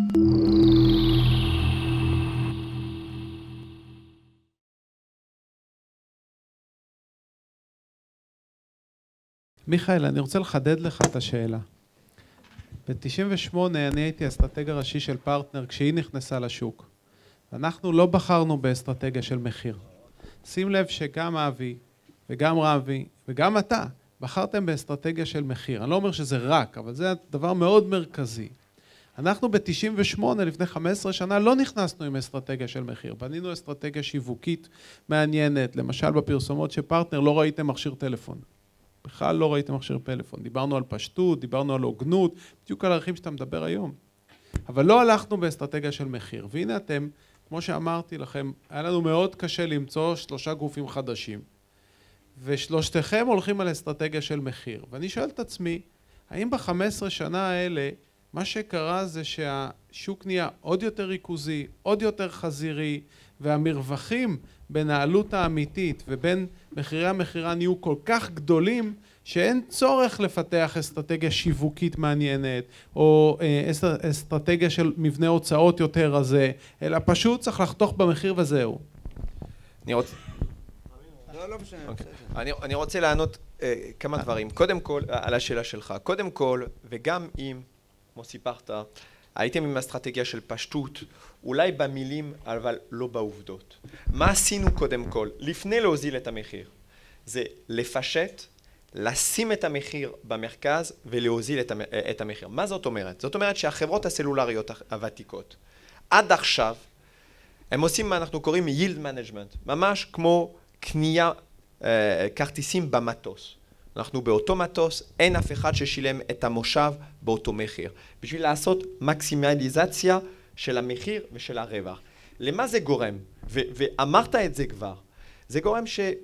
מיכאל, אני רוצה לחדד לך את השאלה. ב-98 אני הייתי אסטרטג הראשי של פרטנר כשהיא נכנסה לשוק. אנחנו לא בחרנו באסטרטגיה של מחיר. שים לב שגם אבי וגם רבי וגם אתה בחרתם באסטרטגיה של מחיר. אני לא אומר שזה רק, אבל זה דבר מאוד מרכזי. אנחנו ב-98, לפני 15 שנה, לא נכנסנו עם אסטרטגיה של מחיר. בנינו אסטרטגיה שיווקית מעניינת. למשל, בפרסומות שפרטנר לא ראיתם מכשיר טלפון. בכלל לא ראיתם מכשיר פלאפון. דיברנו על פשטות, דיברנו על הוגנות, בדיוק על הערכים שאתה מדבר היום. אבל לא הלכנו באסטרטגיה של מחיר. והנה אתם, כמו שאמרתי לכם, היה לנו מאוד קשה למצוא 3 גופים חדשים. ושלושתכם הולכים על אסטרטגיה של מחיר. ואני שואל את עצמי, האם ב-15 שנה האלה, מה שקרה זה שהשוק נהיה עוד יותר ריכוזי, עוד יותר חזירי, והמרווחים בין העלות האמיתית ובין מחירי המחירה נהיו כל כך גדולים, שאין צורך לפתח אסטרטגיה שיווקית מעניינת, או אסטרטגיה של מבנה הוצאות יותר רזה, אלא פשוט צריך לחתוך במחיר וזהו. אני רוצה לענות כמה דברים. קודם כל, על השאלה שלך. קודם כל, וגם אם, כמו סיפרת, הייתם עם אסטרטגיה של פשטות, אולי במילים, אבל לא בעובדות. מה עשינו קודם כל? לפני להוזיל את המחיר. זה לפשט, לשים את המחיר במרכז ולהוזיל את המחיר. מה זאת אומרת? זאת אומרת שהחברות הסלולריות הוותיקות, עד עכשיו, הם עושים מה אנחנו קוראים yield management, ממש כמו קנייה כרטיסים במטוס. אנחנו באותו מטוס, אין אף אחד ששילם את המושב באותו מחיר. בשביל לעשות מקסימליזציה של המחיר ושל הרווח. למה זה גורם? ואמרת את זה כבר. זה גורם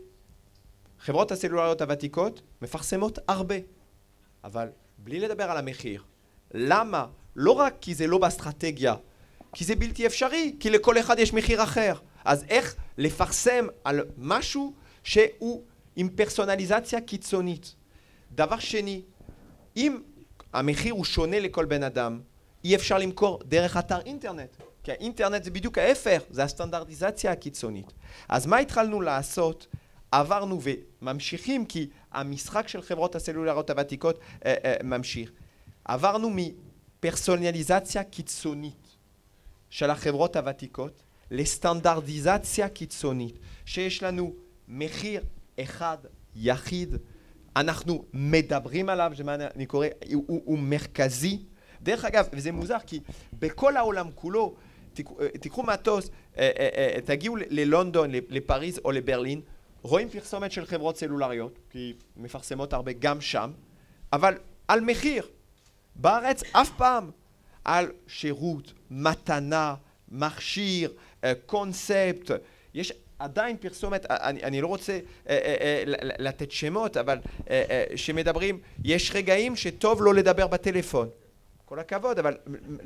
שחברות הסלולריות הוותיקות מפרסמות הרבה. אבל בלי לדבר על המחיר. למה? לא רק כי זה לא באסטרטגיה, כי זה בלתי אפשרי, כי לכל אחד יש מחיר אחר. אז איך לפרסם על משהו שהוא עם פרסונליזציה קיצונית? דבר שני, אם המחיר הוא שונה לכל בן אדם, אי אפשר למכור דרך אתר אינטרנט. כי האינטרנט זה בדיוק ההפך, זה הסטנדרטיזציה הקיצונית. אז מה התחלנו לעשות? עברנו וממשיכים, כי המשחק של חברות הסלולריות הוותיקות ממשיך. עברנו מפרסונליזציה קיצונית של החברות הוותיקות לסטנדרטיזציה קיצונית, שיש לנו מחיר אחד יחיד, אנחנו מדברים עליו, שמה אני קורא, הוא מרכזי. דרך אגב, וזה מוזר, כי בכל העולם כולו, תיקחו מטוס, תגיעו ללונדון, לפריז או לברלין, רואים פרסומת של חברות סלולריות, כי מפרסמות הרבה גם שם, אבל על מחיר. בארץ אף פעם על שירות, מתנה, מכשיר, קונספט. יש עדיין פרסומת, אני לא רוצה לתת שמות, אבל שמדברים, יש רגעים שטוב לא לדבר בטלפון. כל הכבוד, אבל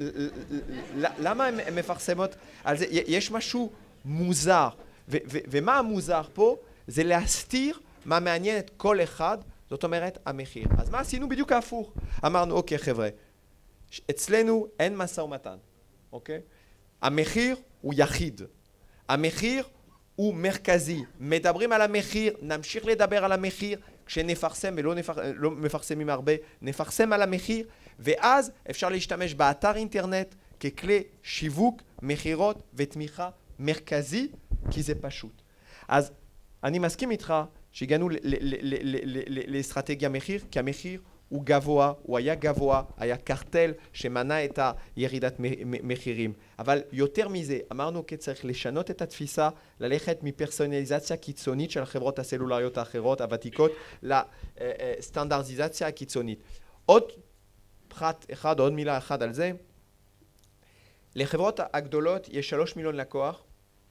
למה הן מפרסמות על זה? יש משהו מוזר. ומה המוזר פה? זה להסתיר מה מעניין את כל אחד, זאת אומרת המחיר. אז מה עשינו? בדיוק ההפוך. אמרנו, אוקיי חבר'ה, אצלנו אין משא ומתן, אוקיי? המחיר הוא יחיד. המחיר הוא מרכזי. מדברים על המחיר, נמשיך לדבר על המחיר, כשנפרסם ולא מפרסמים הרבה, נפרסם על המחיר, ואז אפשר להשתמש באתר אינטרנט ככלי שיווק, מחירות ותמיכה מרכזי, כי זה פשוט. אז אני מסכים איתך שהגענו לאסטרטגיה מחיר, כי המחיר הוא גבוה, הוא היה גבוה, היה קרטל שמנע את הירידת מחירים. אבל יותר מזה, אמרנו כי צריך לשנות את התפיסה, ללכת מפרסונליזציה קיצונית של החברות הסלולריות האחרות, הוותיקות, לסטנדרטיזציה הקיצונית. עוד פרט אחד, עוד מילה אחת על זה. לחברות הגדולות יש 3 מיליון לקוח,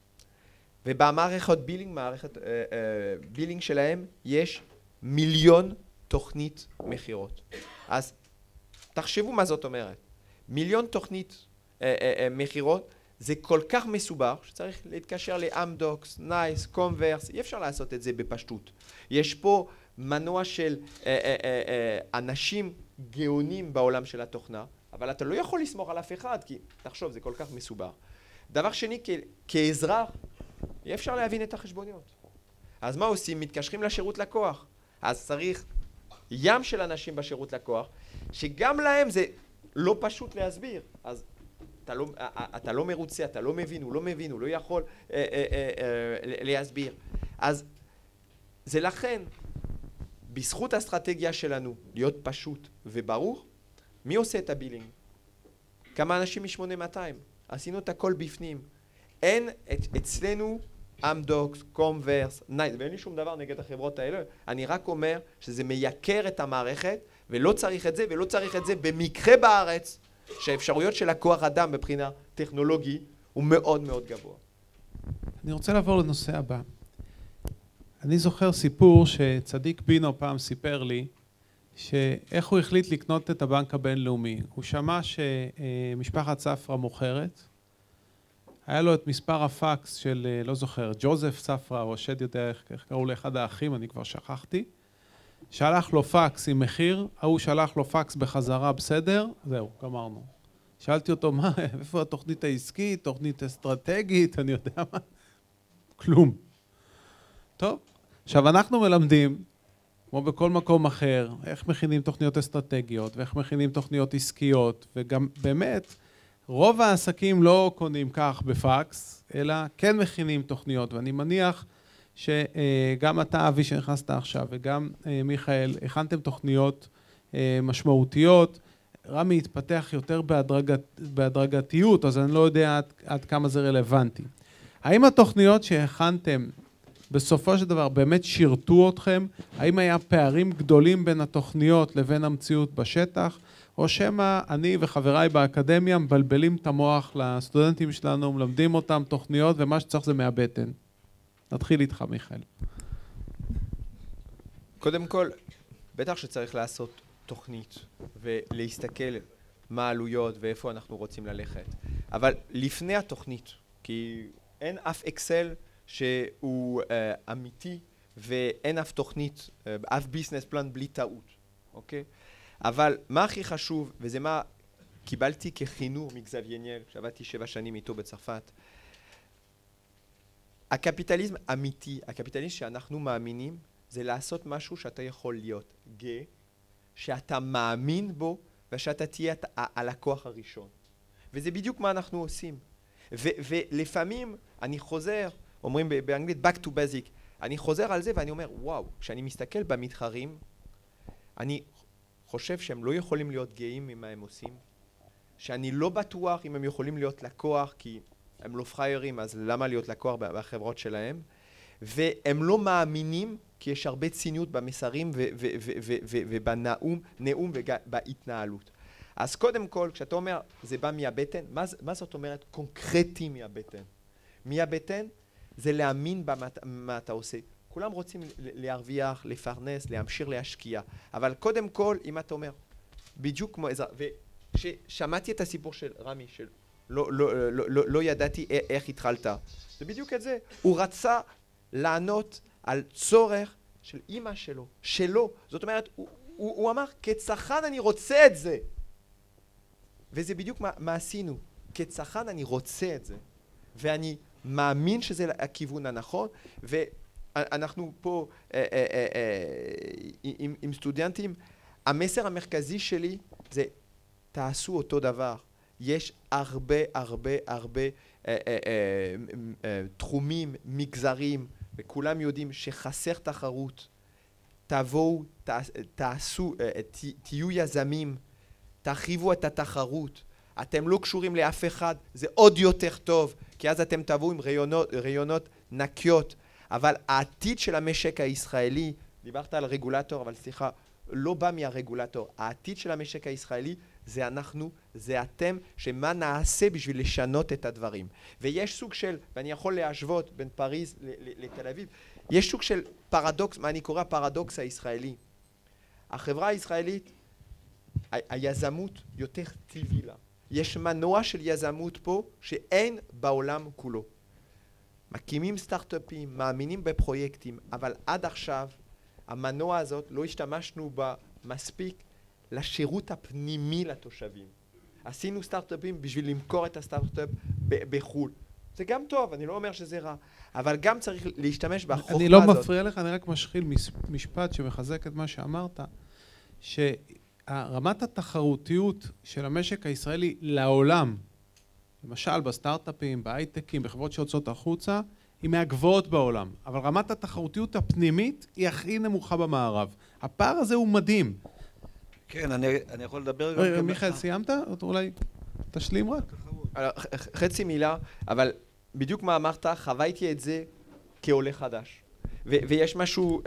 ובמערכת בילינג, מערכת בילינג שלהם, יש 1,000,000 תוכנית מחירות. אז תחשבו מה זאת אומרת. 1,000,000 תוכנית מחירות, זה כל כך מסובך שצריך להתקשר לאמדוקס, נייס, קומברס, אי אפשר לעשות את זה בפשטות. יש פה מנוע של אנשים גאונים בעולם של התוכנה, אבל אתה לא יכול לסמוך על אף אחד, כי תחשוב, זה כל כך מסובך. דבר שני, כאזרח, אי אפשר להבין את החשבוניות. אז מה עושים? מתקשרים לשירות לקוח. אז צריך ים של אנשים בשירות לקוח, שגם להם זה לא פשוט להסביר. אז אתה לא מרוצה, אתה לא מבין, הוא לא יכול להסביר. אז זה לכן, בזכות האסטרטגיה שלנו, להיות פשוט וברור, מי עושה את הבילינג? כמה אנשים מ-8200? עשינו את הכל בפנים. אין אצלנו אמדוקס, קומברס, נייט, ואין לי שום דבר נגד החברות האלה. אני רק אומר שזה מייקר את המערכת, ולא צריך את זה, ולא צריך את זה במקרה בארץ, שהאפשרויות של הכוח אדם מבחינה טכנולוגי הוא מאוד מאוד גבוה. אני רוצה לעבור לנושא הבא. אני זוכר סיפור שצדיק בינו פעם סיפר לי, שאיך הוא החליט לקנות את הבנק הבינלאומי. הוא שמע שמשפחת ספרה מוכרת, היה לו את מספר הפקס של, לא זוכר, ג'וזף ספרה, או שד יודע איך קראו לאחד האחים, אני כבר שכחתי. שלח לו פקס עם מחיר, ההוא שלח לו פקס בחזרה, בסדר? זהו, גמרנו. שאלתי אותו, מה, איפה התוכנית העסקית, תוכנית אסטרטגית, אני יודע מה? כלום. טוב, עכשיו אנחנו מלמדים, כמו בכל מקום אחר, איך מכינים תוכניות אסטרטגיות, ואיך מכינים תוכניות עסקיות, וגם באמת, רוב העסקים לא קונים כך בפקס, אלא כן מכינים תוכניות, ואני מניח שגם אתה, אבי, שנכנסת עכשיו, וגם מיכאל, הכנתם תוכניות משמעותיות. רמי התפתח יותר בהדרגתיות, אז אני לא יודע עד כמה זה רלוונטי. האם התוכניות שהכנתם בסופו של דבר באמת שירתו אתכם? האם היה פערים גדולים בין התוכניות לבין המציאות בשטח? או שמה אני וחבריי באקדמיה מבלבלים את המוח לסטודנטים שלנו, מלמדים אותם תוכניות, ומה שצריך זה מהבטן. נתחיל איתך, מיכאל. קודם כל, בטח שצריך לעשות תוכנית ולהסתכל מה העלויות ואיפה אנחנו רוצים ללכת. אבל לפני התוכנית, כי אין אף אקסל שהוא אמיתי ואין אף תוכנית, אף ביזנס פלן בלי טעות, אוקיי? אבל מה הכי חשוב, וזה מה קיבלתי כחינוך מגזבייר ניאל, שעבדתי 7 שנים איתו בצרפת, הקפיטליזם אמיתי, הקפיטליזם שאנחנו מאמינים, זה לעשות משהו שאתה יכול להיות גאה, שאתה מאמין בו, ושאתה תהיה הלקוח הראשון. וזה בדיוק מה אנחנו עושים. ולפעמים אני חוזר, אומרים באנגלית back to basic, אני חוזר על זה ואני אומר, וואו, כשאני מסתכל במתחרים, אני חושב שהם לא יכולים להיות גאים ממה הם עושים, שאני לא בטוח אם הם יכולים להיות לקוח, כי הם לא פריירים, אז למה להיות לקוח בחברות שלהם? והם לא מאמינים, כי יש הרבה ציניות במסרים ובנאום ובהתנהלות. אז קודם כל, כשאתה אומר, זה בא מהבטן, מה זאת אומרת קונקרטי מהבטן? מהבטן זה להאמין במה אתה עושה. כולם רוצים להרוויח, לפרנס, להמשיך להשקיע. אבל קודם כל, אם אתה אומר, בדיוק כמו עזרה, ושמעתי את הסיפור של רמי, של לא ידעתי איך התחלת. זה בדיוק את זה. הוא רצה לענות על צורך של אמא שלו. זאת אומרת, הוא אמר, כצרכן אני רוצה את זה. וזה בדיוק מה עשינו. כצרכן אני רוצה את זה. ואני מאמין שזה הכיוון הנכון, ואנחנו פה עם סטודנטים, המסר המרכזי שלי זה תעשו אותו דבר. יש הרבה תחומים, מגזרים, וכולם יודעים שחסר תחרות. תבואו, תעשו, תהיו יזמים, תרחיבו את התחרות. אתם לא קשורים לאף אחד, זה עוד יותר טוב, כי אז אתם תבואו עם רעיונות נקיות. אבל העתיד של המשק הישראלי, דיברת על רגולטור, אבל סליחה, לא בא מהרגולטור. העתיד של המשק הישראלי זה אנחנו, זה אתם, שמה נעשה בשביל לשנות את הדברים. ויש סוג של, ואני יכול להשוות בין פריז לתל אביב, יש סוג של פרדוקס, מה אני קורא הפרדוקס הישראלי. החברה הישראלית, היזמות יותר טבעי לה. יש מנוע של יזמות פה שאין בעולם כולו. מקימים סטארט-אפים, מאמינים בפרויקטים, אבל עד עכשיו המנוע הזאת לא השתמשנו בה מספיק לשירות הפנימי לתושבים. עשינו סטארט-אפים בשביל למכור את הסטארט-אפ בחו"ל. זה גם טוב, אני לא אומר שזה רע, אבל גם צריך להשתמש בחוכמה הזאת. אני לא מפריע לך, אני רק משחיל משפט שמחזק את מה שאמרת, שרמת התחרותיות של המשק הישראלי לעולם, למשל בסטארט-אפים, בהייטקים, בחברות שיוצאות החוצה, היא מהגבוהות בעולם, אבל רמת התחרותיות הפנימית היא הכי נמוכה במערב. הפער הזה הוא מדהים. כן, אני יכול לדבר גם... מיכאל, סיימת? אולי תשלים רק? חצי מילה, אבל בדיוק מה אמרת, חוויתי את זה כעולה חדש. ויש משהו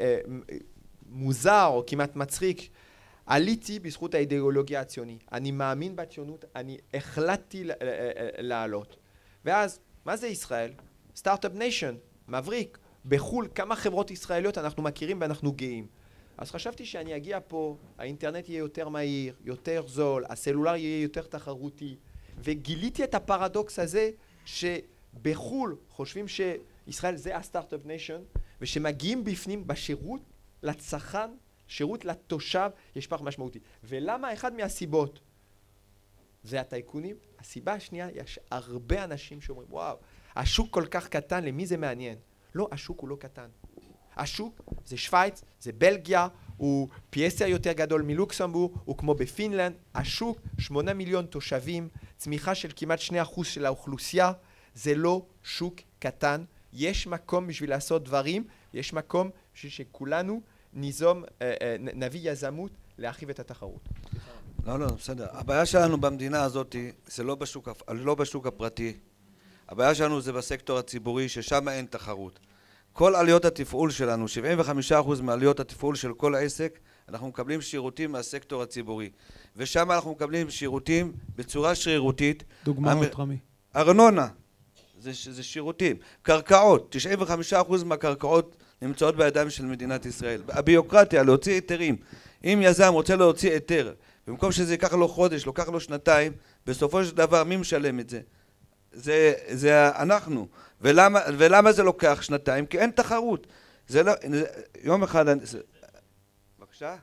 מוזר או כמעט מצחיק. עליתי בזכות האידיאולוגיה הציונית. אני מאמין בציונות, אני החלטתי לעלות. ואז, מה זה ישראל? סטארט-אפ ניישן, מבריק. בחול, כמה חברות ישראליות אנחנו מכירים ואנחנו גאים. אז חשבתי שאני אגיע פה, האינטרנט יהיה יותר מהיר, יותר זול, הסלולר יהיה יותר תחרותי, וגיליתי את הפרדוקס הזה שבחול חושבים שישראל זה הסטארט-אפ ניישן, ושמגיעים בפנים בשירות לצרכן, שירות לתושב, יש פער משמעותי. ולמה? אחד מהסיבות זה הטייקונים. הסיבה השנייה, יש הרבה אנשים שאומרים, וואו, השוק כל כך קטן, למי זה מעניין? לא, השוק הוא לא קטן. השוק זה שוויץ, זה בלגיה, הוא פי 10 יותר גדול מלוקסמבורג, הוא כמו בפינלנד. השוק, 8 מיליון תושבים, צמיחה של כמעט 2% של האוכלוסייה, זה לא שוק קטן. יש מקום בשביל לעשות דברים, יש מקום בשביל שכולנו ניזום, נביא יזמות להרחיב את התחרות. לא, בסדר. הבעיה שלנו במדינה הזאת זה לא בשוק הפרטי. הבעיה שלנו זה בסקטור הציבורי, ששם אין תחרות. כל עליות התפעול שלנו, 75% מעליות התפעול של כל העסק, אנחנו מקבלים שירותים מהסקטור הציבורי. ושם אנחנו מקבלים שירותים בצורה שרירותית. דוגמאות, רמי. ארנונה, זה שירותים. קרקעות, 95% מהקרקעות נמצאות בידיים של מדינת ישראל. הביוקרטיה, להוציא היתרים. אם יזם רוצה להוציא היתר, במקום שזה ייקח לו חודש, לוקח לו שנתיים, בסופו של דבר מי משלם את זה? זה אנחנו. ולמה זה לוקח שנתיים? כי אין תחרות. זה לא, יום אחד... בבקשה?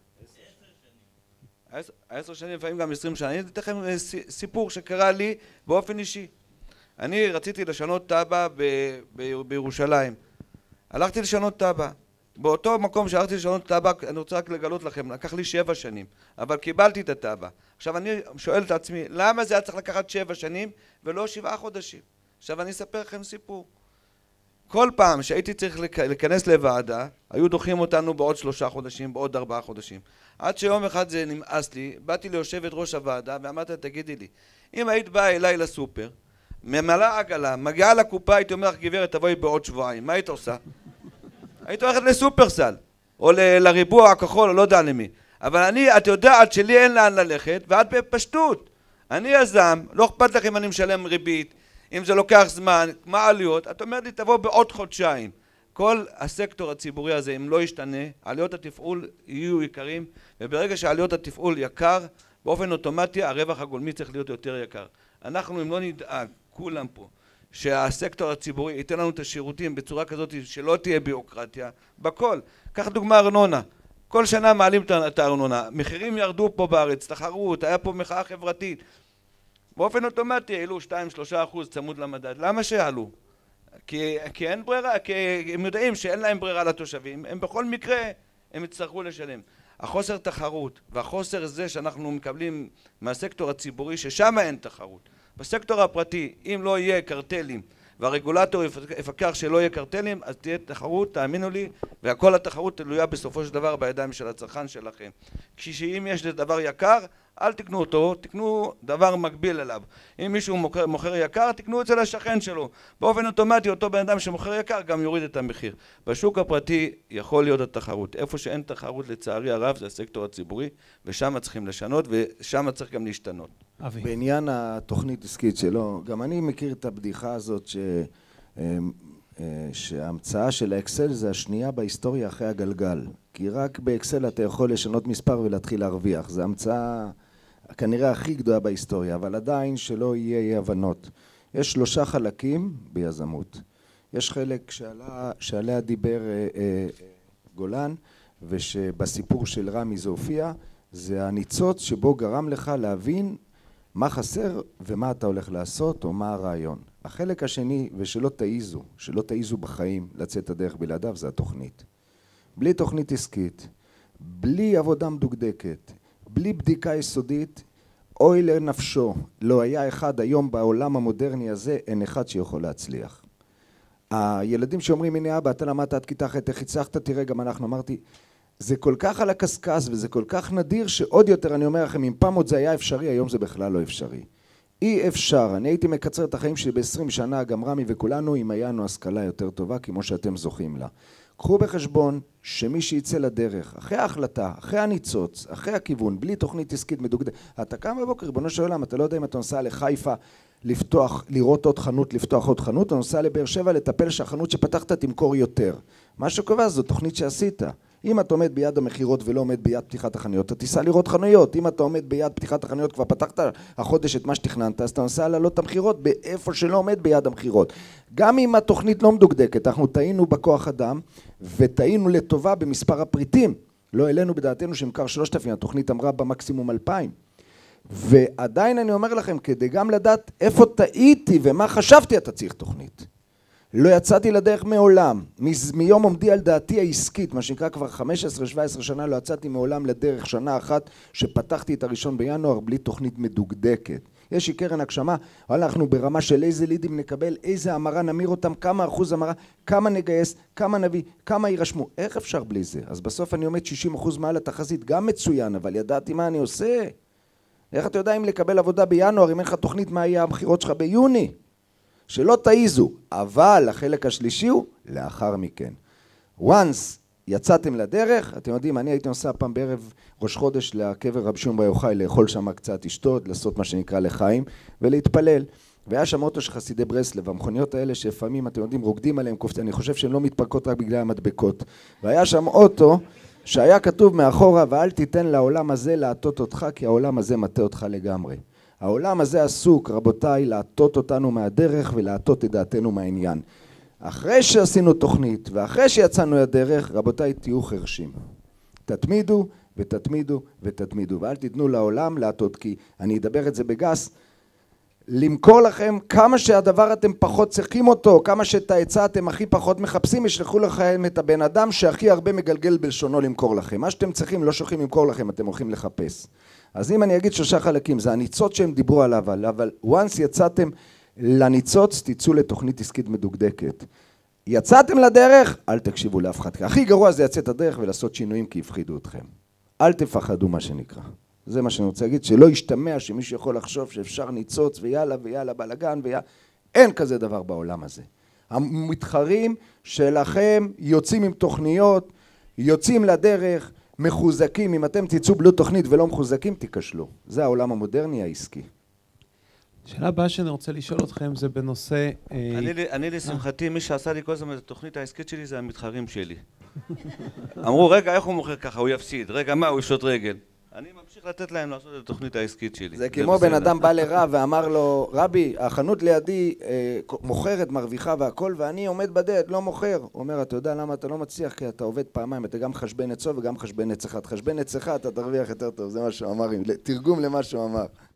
10 שנים, לפעמים גם 20 שנה. אני אתן לכם סיפור שקרה לי באופן אישי. אני רציתי לשנות טאבה בירושלים. הלכתי לשנות טאבה. באותו מקום שהלכתי לשנות טאבה, אני רוצה רק לגלות לכם, לקח לי 7 שנים, אבל קיבלתי את הטאבה. עכשיו אני שואל את עצמי, למה זה היה צריך לקחת 7 שנים ולא 7 חודשים? עכשיו אני אספר לכם סיפור. כל פעם שהייתי צריך להיכנס לוועדה, היו דוחים אותנו בעוד 3 חודשים, בעוד 4 חודשים. עד שיום אחד זה נמאס לי, באתי ליושבת ראש הוועדה ואמרתי, תגידי לי, אם היית באה אליי לסופר, ממלאה עגלה, מגיעה לקופה, הייתי אומר לך, גברת, תבואי בעוד שבועיים, מה היית עושה? היית הולכת לסופרסל, או לריבוע הכחול, או לא יודע למי. אבל את יודעת שלי אין לאן ללכת, ואת בפשטות. אני יזם, לא אכפת לך אם אני משלם ריבית, אם זה לוקח זמן, מה עלויות? את אומרת לי, תבוא בעוד חודשיים. כל הסקטור הציבורי הזה, אם לא ישתנה, עלויות התפעול יהיו יקרים, וברגע שעלויות התפעול יקר, באופן אוטומטי הרווח הגולמי צריך להיות יותר יקר. אנחנו, אם לא נדאג, כולם פה, שהסקטור הציבורי ייתן לנו את השירותים בצורה כזאת שלא תהיה ביוקרטיה, בכל. קח דוגמה ארנונה. כל שנה מעלים את הארנונה. מחירים ירדו פה בארץ, תחרות, היה פה מחאה חברתית. באופן אוטומטי העלו 2-3% צמוד למדד. למה שעלו? כי אין ברירה, כי הם יודעים שאין להם ברירה לתושבים, הם בכל מקרה הם יצטרכו לשלם. החוסר תחרות והחוסר זה שאנחנו מקבלים מהסקטור הציבורי ששם אין תחרות. בסקטור הפרטי, אם לא יהיה קרטלים והרגולטור יפקח שלא יהיה קרטלים, אז תהיה תחרות, תאמינו לי, והכל התחרות תלויה בסופו של דבר בידיים של הצרכן שלכם. כשאם יש דבר יקר, אל תקנו אותו, תקנו דבר מקביל אליו. אם מישהו מוכר יקר, תקנו אצל השכן שלו. באופן אוטומטי, אותו בן אדם שמוכר יקר גם יוריד את המחיר. בשוק הפרטי יכול להיות התחרות. איפה שאין תחרות לצערי הרב זה הסקטור הציבורי, ושם צריכים לשנות, ושם צריך גם להשתנות. בעניין התוכנית עסקית שלו, גם אני מכיר את הבדיחה הזאת שההמצאה של האקסל זה השנייה בהיסטוריה אחרי הגלגל. כי רק באקסל אתה יכול לשנות מספר ולהתחיל להרוויח. זו המצאה כנראה הכי גדולה בהיסטוריה, אבל עדיין שלא יהיה אי הבנות. יש 3 חלקים ביזמות. יש חלק שעליה דיבר גולן, ושבסיפור של רמי זה הופיע, זה הניצוץ שבו גרם לך להבין מה חסר ומה אתה הולך לעשות או מה הרעיון. החלק השני, ושלא תעיזו בחיים לצאת הדרך בלעדיו, זה התוכנית. בלי תוכנית עסקית, בלי עבודה מדוקדקת, בלי בדיקה יסודית, אוי לנפשו, לא היה אחד היום בעולם המודרני הזה, אין אחד שיכול להצליח. הילדים שאומרים, הנה אבא, אתה למדת עד כיתה ח' איך הצלחת, תראה, גם אנחנו אמרתי, זה כל כך על הקסקס וזה כל כך נדיר שעוד יותר אני אומר לכם, אם פעם עוד זה היה אפשרי, היום זה בכלל לא אפשרי. אי אפשר, אני הייתי מקצר את החיים שלי ב-20 שנה, גם רמי וכולנו, אם היה לנו השכלה יותר טובה, כמו שאתם זוכים לה. קחו בחשבון שמי שיצא לדרך, אחרי ההחלטה, אחרי הניצוץ, אחרי הכיוון, בלי תוכנית עסקית מדוקדקת, אתה קם בבוקר, ריבונו של עולם, אתה לא יודע אם אתה נוסע לחיפה, לראות עוד חנות, לפתוח עוד חנות, אתה נוסע לבאר שבע, לטפל שהחנות שפתחת תמכור יותר. מה שקובע זו תוכנית שעשית. אם אתה עומד ביד המחירות ולא עומד ביד פתיחת החנויות, אתה תיסע לראות חנויות. אם אתה עומד ביד פתיחת החנויות, כבר פתחת החודש את מה שתכננת, אז אתה נוסע לעלות את המחירות באיפה שלא עומד ביד המחירות. גם אם התוכנית לא מדוקדקת, אנחנו טעינו בכוח אדם, וטעינו לטובה במספר הפריטים. לא העלינו בדעתנו שמכר 3,000, התוכנית אמרה במקסימום 2,000. ועדיין אני אומר לכם, כדי גם לדעת איפה טעיתי ומה חשבתי, אתה צריך תוכנית. לא יצאתי לדרך מעולם, מיום עומדי על דעתי העסקית, מה שנקרא כבר 15-17 שנה, לא יצאתי מעולם לדרך, שנה אחת שפתחתי את הראשון בינואר בלי תוכנית מדוקדקת. יש לי קרן הגשמה, אנחנו ברמה של איזה לידים נקבל, איזה המרה נמיר אותם, כמה אחוז המרה, כמה נגייס, כמה נביא, כמה יירשמו, איך אפשר בלי זה? אז בסוף אני עומד 60% מעל התחזית, גם מצוין, אבל ידעתי מה אני עושה. איך אתה יודע אם לקבל עבודה בינואר, אם אין לך תוכנית מה יהיה המחירות שלך ביוני? שלא תעיזו, אבל החלק השלישי הוא לאחר מכן. once יצאתם לדרך, אתם יודעים, אני הייתי נוסע פעם בערב ראש חודש לקבר רבי שמעון בר יוחאי, לאכול שם קצת לשתות, לעשות מה שנקרא לחיים, ולהתפלל. והיה שם אוטו של חסידי ברסלב, המכוניות האלה שלפעמים, אתם יודעים, רוקדים עליהם, אני חושב שהן לא מתפרקות רק בגלל המדבקות. והיה שם אוטו שהיה כתוב מאחורה, ואל תיתן לעולם הזה להטות אותך, כי העולם הזה מטה אותך לגמרי. העולם הזה עסוק, רבותיי, להטות אותנו מהדרך ולהטות את דעתנו מהעניין. אחרי שעשינו תוכנית ואחרי שיצאנו לדרך, רבותיי, תהיו חרשים. תתמידו ותתמידו ותתמידו, ואל תיתנו לעולם להטות, כי אני אדבר את זה בגס, למכור לכם כמה שהדבר אתם פחות צריכים אותו, כמה שאת העצה אתם הכי פחות מחפשים, ישלחו לכם את הבן אדם שהכי הרבה מגלגל בלשונו למכור לכם. מה שאתם צריכים לא שולחים למכור לכם, אתם הולכים לחפש. אז אם אני אגיד 3 חלקים, זה הניצוץ שהם דיברו עליו, אבל once יצאתם לניצוץ, תצאו לתוכנית עסקית מדוקדקת. יצאתם לדרך, אל תקשיבו לאף אחד. הכי גרוע זה לצאת הדרך ולעשות שינויים כי יפחידו אתכם. אל תפחדו מה שנקרא. זה מה שאני רוצה להגיד, שלא ישתמע שמישהו יכול לחשוב שאפשר ניצוץ ויאללה ויאללה בלגן ויאללה. אין כזה דבר בעולם הזה. המתחרים שלכם יוצאים עם תוכניות, יוצאים לדרך, מחוזקים. אם אתם תצאו בלי תוכנית ולא מחוזקים, תיכשלו. זה העולם המודרני העסקי. השאלה הבאה שאני רוצה לשאול אתכם זה בנושא... אני לשמחתי, מי שעשה לי כל הזמן את התוכנית העסקית שלי זה המתחרים שלי. אמרו, רגע, איך הוא מוכר ככה? הוא יפסיד. רגע, מה? הוא ישוט רגל. אני ממשיך לתת להם לעשות את התוכנית העסקית שלי. זה כמו בן אדם בא לרב ואמר לו, רבי, החנות לידי מוכרת, מרוויחה והכל, ואני עומד בדלת, לא מוכר. הוא אומר, אתה יודע למה אתה לא מצליח? כי אתה עובד פעמיים, אתה גם חשבן עצו וגם חשבן עץ אחד. חשבן עץ אחד, אתה תרוויח יותר טוב, זה מה שהוא אמר, תרגום למה שהוא אמר.